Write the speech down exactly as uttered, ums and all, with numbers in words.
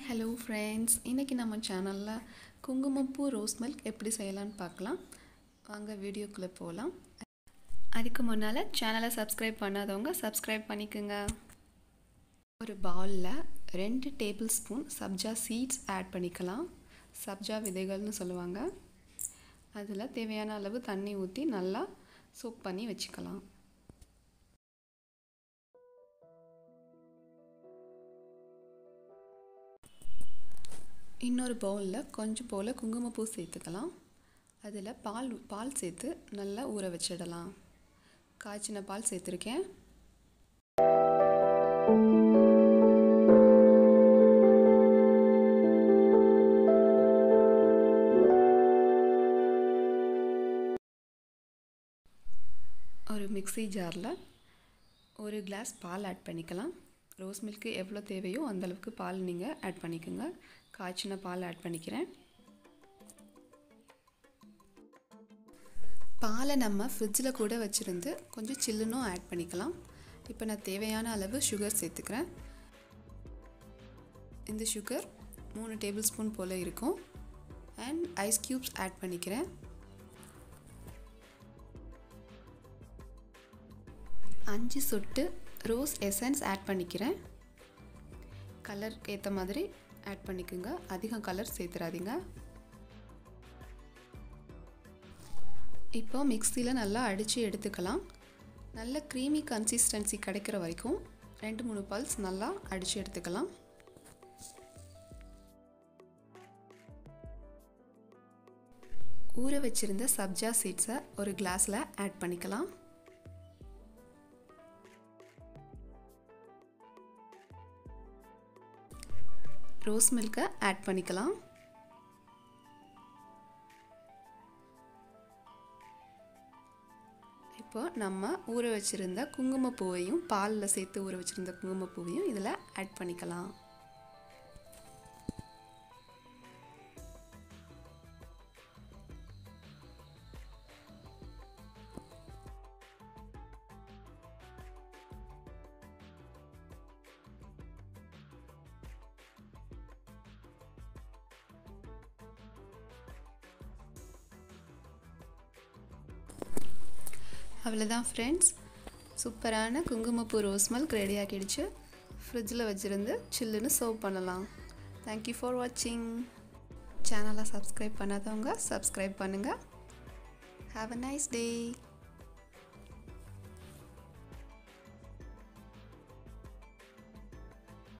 Hi hello friends, இன்னைக்கு நம்ம சேனல்ல குங்குமப்பூ ரோஸ் மில்க் எப்படி செய்யலாம்னு பார்க்கலாம். வாங்க வீடியோக்குள்ள போலாம். அதுக்கு முன்னால சேனலை சப்ஸ்கிரைப் பண்ணாதவங்க சப்ஸ்கிரைப் பண்ணிக்கங்க. ஒரு பவுல்ல ரெண்டு tablespoon sabja seeds add பண்ணிக்கலாம். சப்ஜா விதைகள்னு சொல்லுவாங்க. அதுல தேவையான அளவு தண்ணி ஊத்தி நல்லா சோக் பண்ணி வெச்சுக்கலாம். இன்னொரு பவுல்ல கொஞ்சம் போல குங்குமப்பூ சேர்த்துக்கலாம். அதில் பால் பால் சேர்த்து நல்லா ஊற வச்சிடலாம். காய்ச்சின பால் சேர்த்துருக்கேன். ஒரு மிக்ஸி ஜாரில் ஒரு கிளாஸ் பால் ஆட் பண்ணிக்கலாம். ரோஸ் மில்க்கு எவ்வளோ தேவையோ அந்தளவுக்கு பால் நீங்கள் ஆட் பண்ணிக்கோங்க. காய்ச்சின பால் ஆட் பண்ணிக்கிறேன். பாலை நம்ம ஃப்ரிட்ஜில் கூட வச்சுருந்து கொஞ்சம் சில்லுன்னும் ஆட் பண்ணிக்கலாம். இப்போ நான் தேவையான அளவு சுகர் சேர்த்துக்கிறேன். இந்த சுகர் மூணு டேபிள் ஸ்பூன் போல் இருக்கும். அண்ட் ஐஸ் க்யூப்ஸ் ஆட் பண்ணிக்கிறேன். அஞ்சு சொட்டு ரோஸ் எசன்ஸ் ஆட் பண்ணிக்கிறேன். கலருக்கு ஏற்ற மாதிரி ஆட் பண்ணிக்கோங்க. அதிகம் கலர் சேர்த்துறாதீங்க. இப்போ மிக்ஸியில் நல்லா அடித்து எடுத்துக்கலாம். நல்ல க்ரீமி கன்சிஸ்டன்சி கிடைக்கிற வரைக்கும் ரெண்டு மூணு பல்ஸ் நல்லா அடித்து எடுத்துக்கலாம். ஊற வச்சிருந்த சப்ஜா சீட்ஸை ஒரு கிளாஸில் ஆட் பண்ணிக்கலாம். ரோஸ் மில்கை ஆட் பண்ணிக்கலாம். இப்போ நம்ம ஊற வச்சிருந்த குங்குமப்பூவையும் பாலில் சேர்த்து ஊற வச்சிருந்த குங்குமப்பூவையும் இதில் ஆட் பண்ணிக்கலாம். அவ்வளோதான் ஃப்ரெண்ட்ஸ், சூப்பரான குங்குமப்பூ ரோஸ் மில்க் ரெடி ஆகிடுச்சு. ஃப்ரிட்ஜில் வச்சுருந்து சில்லுன்னு சர்வ் பண்ணலாம். தேங்க்யூ ஃபார் வாட்சிங். சேனலை சப்ஸ்கிரைப் பண்ணாதவங்க சப்ஸ்கிரைப் பண்ணுங்கள். Have a nice day.